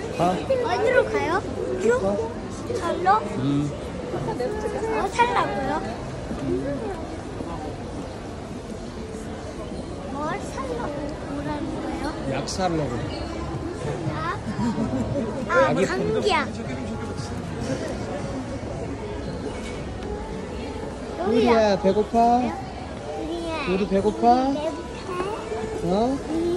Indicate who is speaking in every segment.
Speaker 1: 가.
Speaker 2: 어디로 가요? 쭉?
Speaker 1: 가.
Speaker 2: 절로? 살라고요? 뭘 살라고 뭐라는 거예요?
Speaker 1: 약 사려고.
Speaker 2: 아, 감기야.
Speaker 1: 우리야 배고파? 우리 배고파? 어?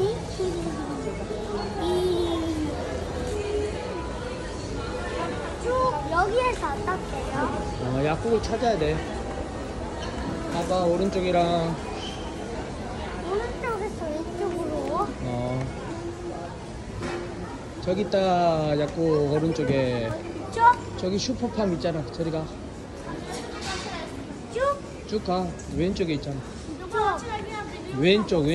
Speaker 2: 쭉 여기에서 어떻게요?
Speaker 1: 약국을 찾아야 돼. 봐봐 오른쪽이랑.
Speaker 2: 오른쪽에서 이쪽으로.
Speaker 1: 저기 있다 약국 오른쪽에.
Speaker 2: 쭉?
Speaker 1: 저기 슈퍼팜 있잖아. 저리 가.
Speaker 2: 쭉?
Speaker 1: 쭉 가. 왼쪽에 있잖아.
Speaker 2: 쭉.
Speaker 1: 왼쪽.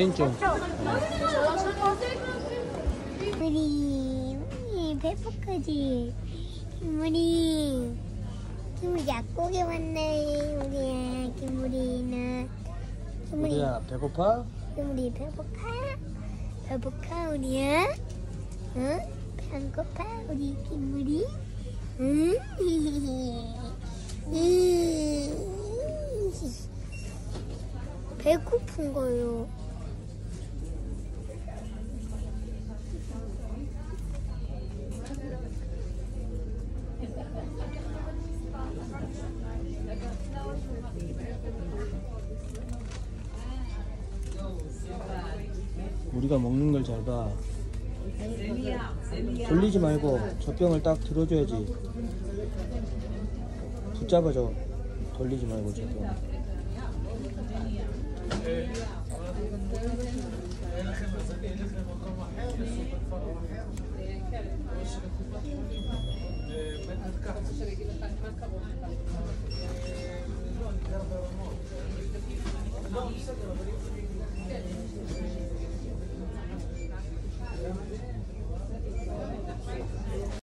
Speaker 2: 우리 배고프지? 김우리 약국에 왔네. 우리 김우리는.
Speaker 1: 우리야 배고파?
Speaker 2: 김우리 배고파 우리야? 응? 배고파 우리 김우리? 응? 배고픈 거요.
Speaker 1: 우리가 먹는 걸 잘 봐. 돌리지 말고 젖병을 딱 들어줘야지. 붙잡아줘. 돌리지 말고 젖병.